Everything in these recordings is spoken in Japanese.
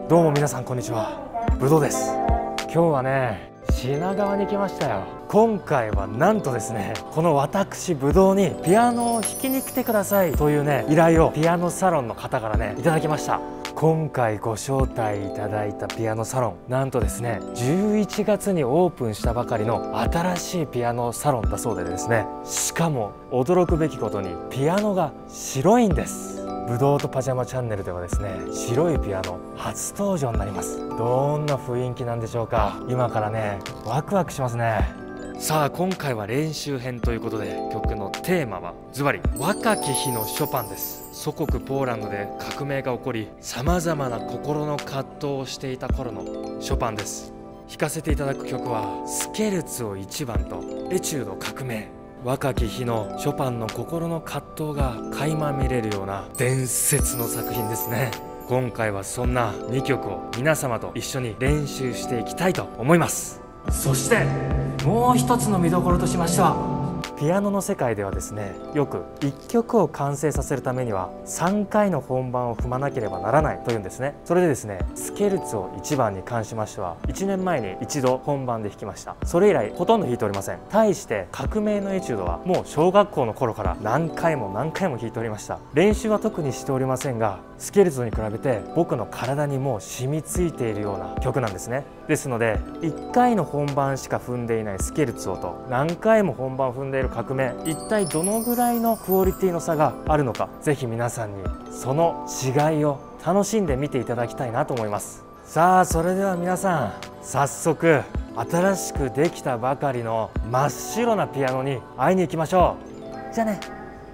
どうも皆さんこんにちは、ぶどうです。今日はね、品川に来ましたよ。今回はなんとですね、この私ぶどうにピアノを弾きに来てくださいというね、依頼をピアノサロンの方からね、いただきました。今回ご招待いただいたピアノサロン、なんとですね、11月にオープンしたばかりの新しいピアノサロンだそうでですね、しかも驚くべきことにピアノが白いんです。ぶどうとパジャマチャンネルではですね、白いピアノ初登場になります。どんな雰囲気なんでしょうか。今からね、ワクワクしますね。さあ今回は練習編ということで、曲のテーマはズバリ若き日のショパンです。祖国ポーランドで革命が起こり、さまざまな心の葛藤をしていた頃のショパンです。弾かせていただく曲はスケルツォ1番とエチュード革命。若き日のショパンの心の葛藤が垣間見れるような伝説の作品ですね。今回はそんな2曲を皆様と一緒に練習していきたいと思います。そしてもう一つの見どころとしましては、ピアノの世界ではですね、よく1曲を完成させるためには3回の本番を踏まなければならないというんですね。それでですね、スケルツォ1番に関しましては1年前に一度本番で弾きました。それ以来ほとんど弾いておりません。対して革命のエチュードはもう小学校の頃から何回も何回も弾いておりました。練習は特にしておりませんが、スケルツォに比べて僕の体にもう染みついているような曲なんですね。ですので1回の本番しか踏んでいないスケルツォと何回も本番を踏んでいる革命、一体どのぐらいのクオリティの差があるのか、ぜひ皆さんにその違いを楽しんで見ていただきたいなと思います。さあそれでは皆さん、早速新しくできたばかりの真っ白なピアノに会いに行きましょう。じゃあね。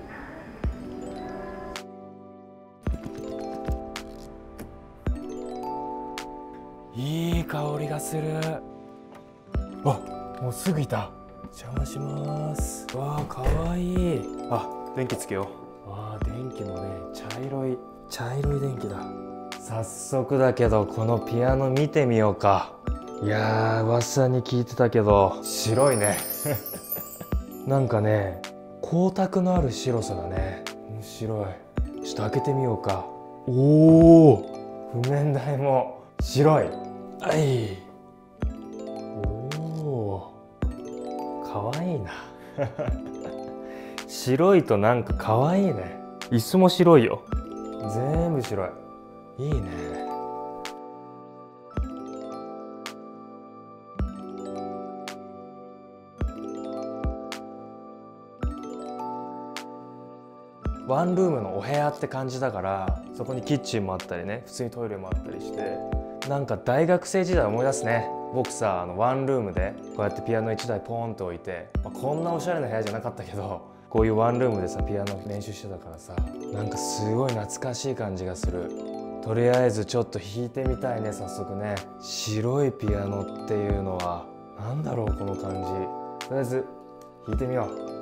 いい香りがする。あ、もうすぐいた。邪魔します。わあ、かわいい。あ、電気つけよう。わあ、電気もね、茶色い電気だ。早速だけどこのピアノ見てみようか。いやー、噂に聞いてたけど白いねなんかね、光沢のある白さだね。面白い。ちょっと開けてみようか。おお、譜面台も白い。はい。かわいいな白いとなんかかわいいね。椅子も白いよ。全部白い。いいね。ワンルームのお部屋って感じだから、そこにキッチンもあったりね、普通にトイレもあったりして、なんか大学生時代思い出すね。僕さ、ワンルームでこうやってピアノ1台ポーンと置いて、こんなおしゃれな部屋じゃなかったけど、こういうワンルームでさピアノ練習してたからさ、なんかすごい懐かしい感じがする。とりあえずちょっと弾いてみたいね、早速ね。白いピアノっていうのはなんだろう、この感じ。とりあえず弾いてみよう。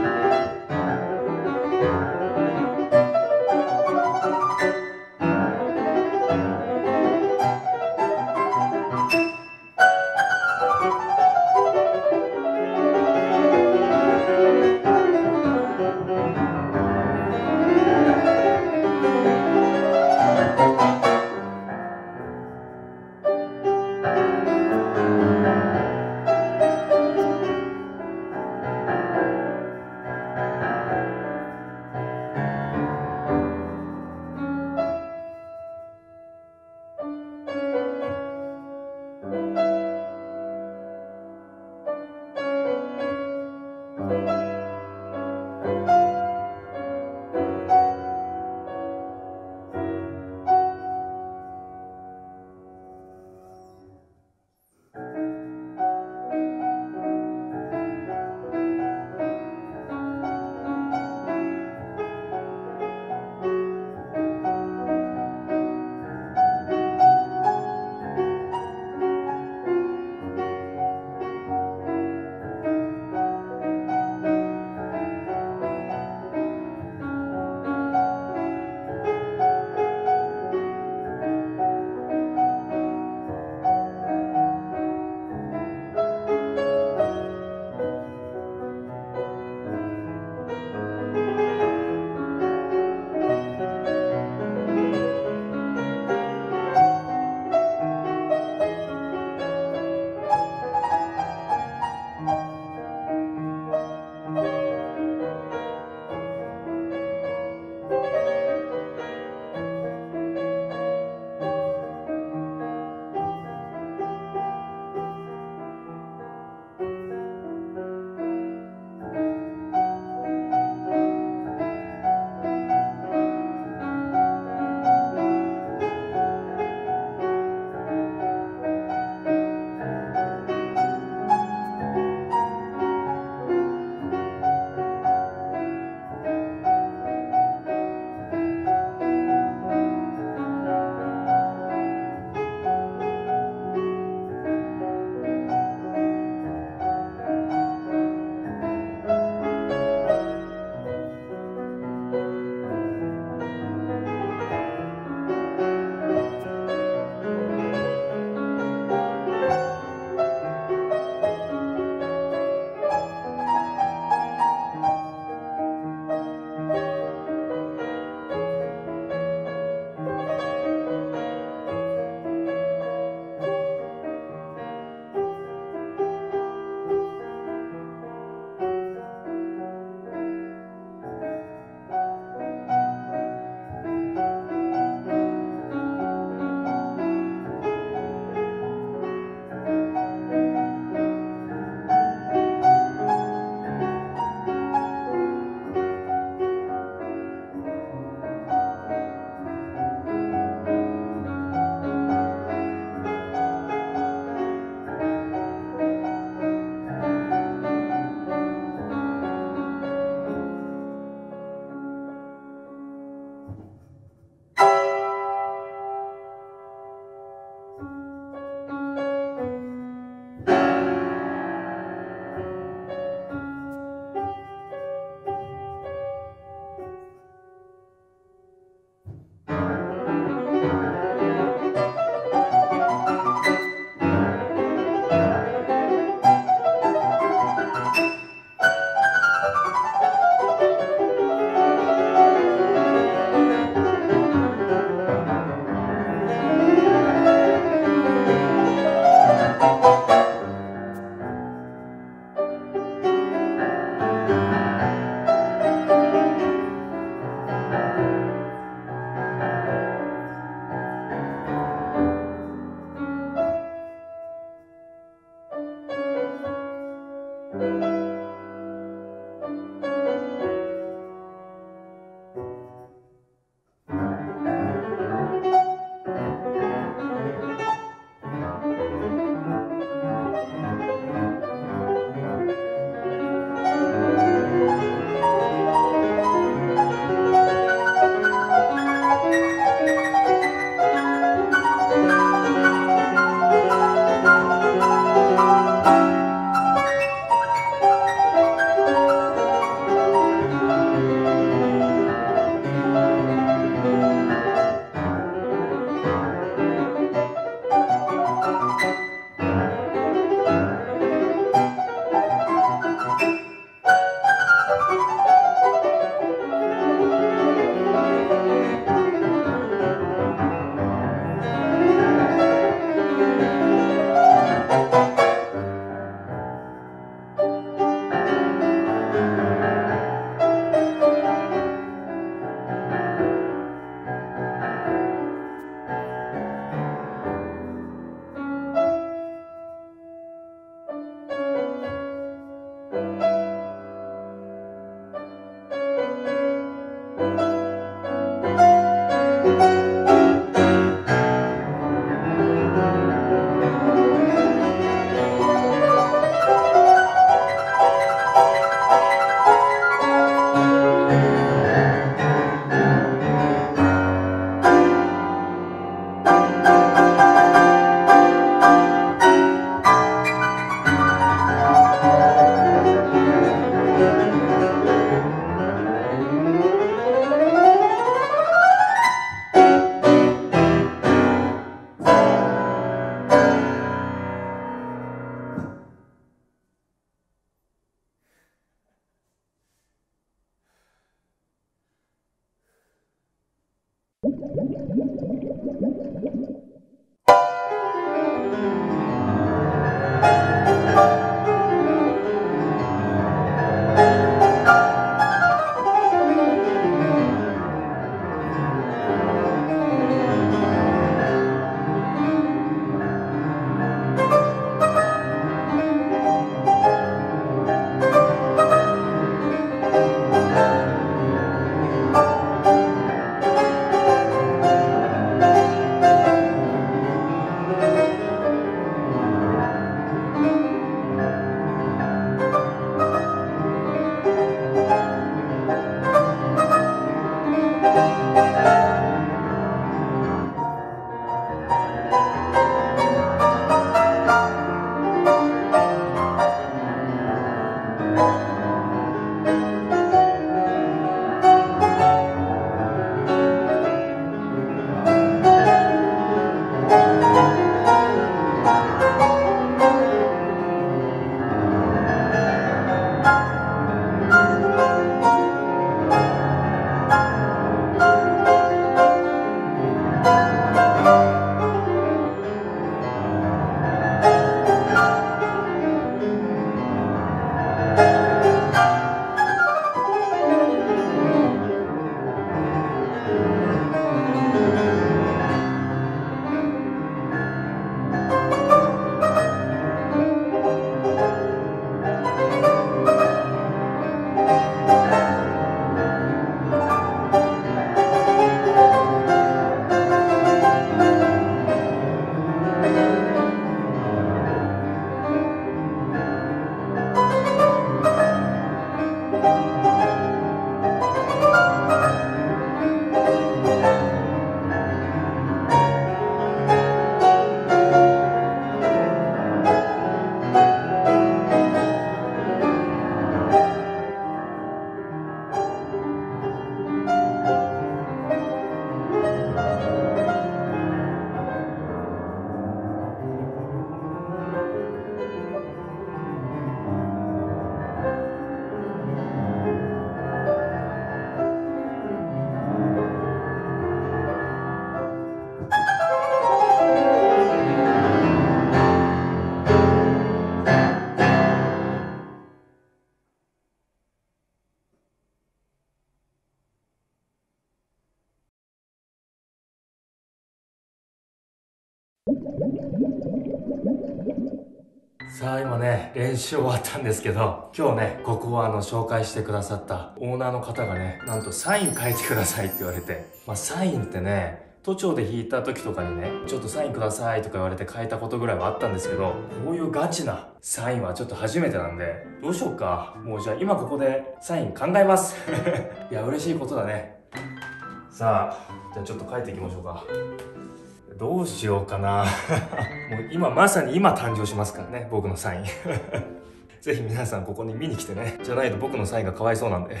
さあ今ね、練習終わったんですけど、今日ね、ここは紹介してくださったオーナーの方がね、なんとサイン書いてくださいって言われて、サインってね、都庁で弾いた時とかにね、ちょっとサインくださいとか言われて書いたことぐらいはあったんですけど、こういうガチなサインはちょっと初めてなんで、どうしようか。もうじゃあ今ここでサイン考えます。いや、嬉しいことだね。さあ、じゃあちょっと書いていきましょうか。どうしようかな。もう今、まさに今誕生しますからね、僕のサイン。ぜひ皆さんここに見に来てね。じゃないと僕のサインがかわいそうなんで。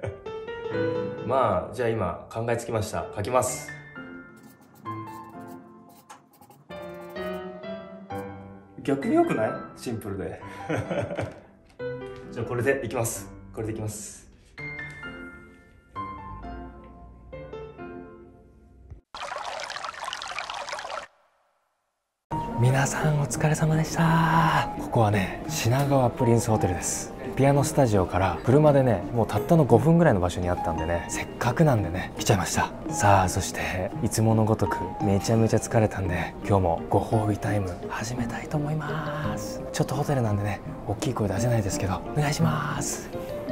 まあ、じゃあ今考えつきました。書きます。逆に良くない？シンプルで。じゃあこれでいきます。これでいきます。皆さんお疲れ様でした。ここはね、品川プリンスホテルです。ピアノスタジオから車でね、もうたったの5分ぐらいの場所にあったんでね、せっかくなんでね、来ちゃいました。さあ、そしていつものごとくめちゃめちゃ疲れたんで、今日もご褒美タイム始めたいと思います。ちょっとホテルなんでね、大きい声出せないですけど、お願いします。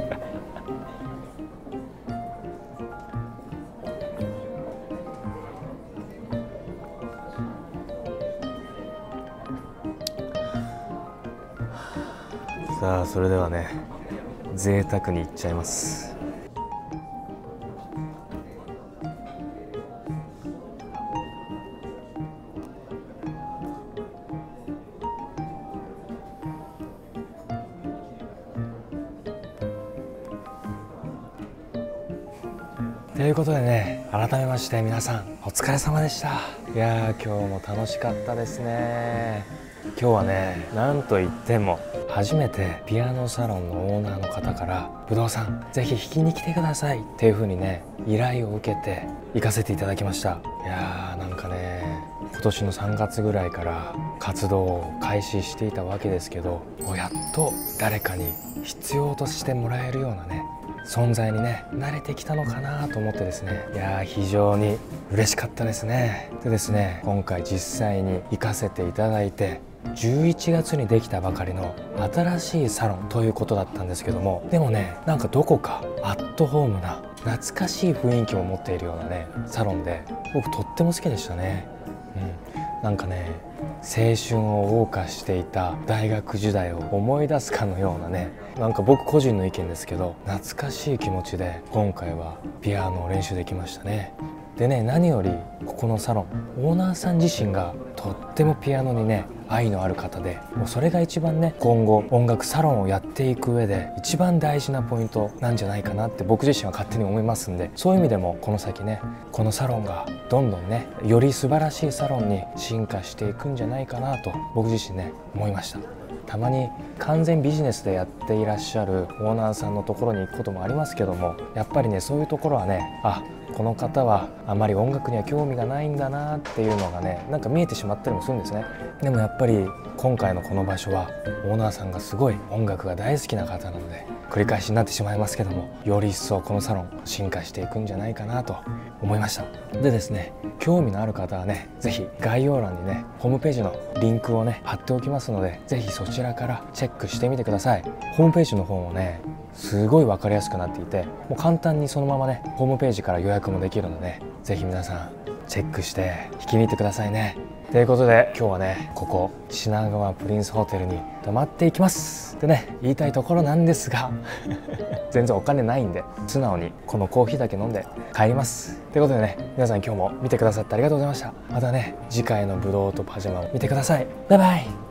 さあ、それではね、贅沢にいっちゃいます。ということでね、改めまして皆さんお疲れ様でした。いやー、今日も楽しかったですね。今日はね、なんといっても初めてピアノサロンのオーナーの方から「ぶどうさん、ぜひ弾きに来てください」っていう風にね、依頼を受けて行かせていただきました。いやー、なんかね、今年の3月ぐらいから活動を開始していたわけですけど、もうやっと誰かに必要としてもらえるようなね、存在にね、慣れてきたのかなと思ってですね、いやー、非常に嬉しかったですね。でですね、今回実際に行かせていただいて、11月にできたばかりの新しいサロンということだったんですけども、でもね、なんかどこかアットホームな懐かしい雰囲気を持っているようなね、サロンで、僕とっても好きでしたね。なんかね、青春を謳歌していた大学時代を思い出すかのようなね、なんか僕個人の意見ですけど、懐かしい気持ちで今回はピアノを練習できましたね。でね、何よりここのサロン、オーナーさん自身がとってもピアノにね、愛のある方で、もうそれが一番ね、今後音楽サロンをやっていく上で一番大事なポイントなんじゃないかなって僕自身は勝手に思いますんで、そういう意味でもこの先ね、このサロンがどんどんね、より素晴らしいサロンに進化していくんじゃないかなと僕自身ね、思いました。たまに完全ビジネスでやっていらっしゃるオーナーさんのところに行くこともありますけども、やっぱりね、そういうところはね、あ、この方はあまり音楽には興味がないんだなっていうのがね、なんか見えてしまったりもするんですね。でもやっぱり今回のこの場所はオーナーさんがすごい音楽が大好きな方なので、繰り返しになってしまいますけども、より一層このサロン進化していくんじゃないかなと思いました。でですね、興味のある方はね、ぜひ概要欄にね、ホームページのリンクをね、貼っておきますので、ぜひそちらからチェックしてみてください。ホームページの方もね、すごい分かりやすくなっていて、もう簡単にそのままね、ホームページから予約もできるので、ぜひ皆さんチェックして弾きに行ってくださいね。ということで、今日はね、ここ品川プリンスホテルに泊まっていきますってね、言いたいところなんですが全然お金ないんで、素直にこのコーヒーだけ飲んで帰ります。ということでね、皆さん今日も見てくださってありがとうございました。またね、次回のぶどうとパジャマを見てください。バイバイ。